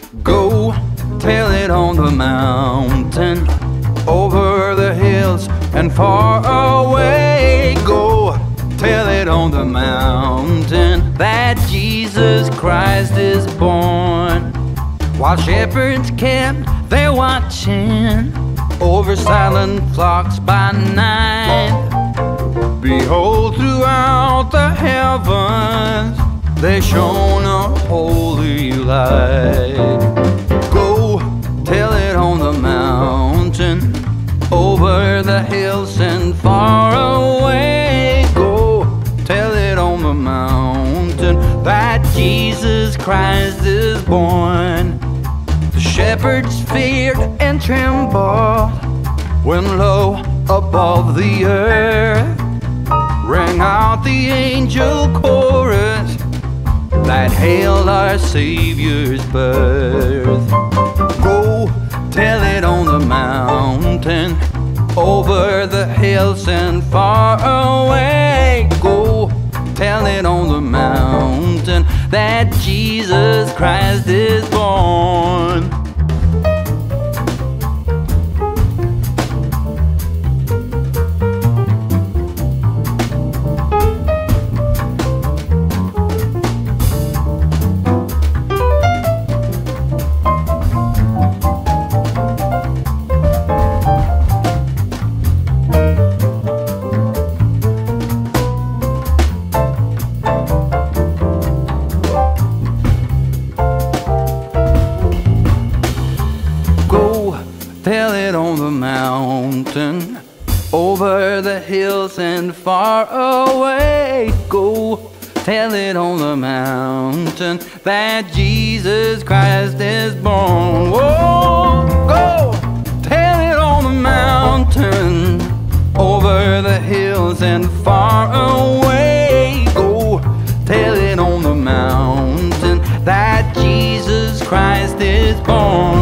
Go tell it on the mountain, over the hills and far away. Go tell it on the mountain that Jesus Christ is born. While shepherds kept their watching over silent flocks by night, behold, throughout the heavens there shone a holy light. Go tell it on the mountain, over the hills and far away. Go tell it on the mountain that Jesus Christ is born. The shepherds feared and trembled when lo above the earth rang out the angel chorus that hailed our Savior's birth. Go tell it on the mountain, over the hills and far away. Go tell it on the mountain that Jesus Christ is born. Tell it on the mountain, over the hills and far away. Go tell it on the mountain that Jesus Christ is born. Whoa, go tell it on the mountain, over the hills and far away. Go tell it on the mountain that Jesus Christ is born.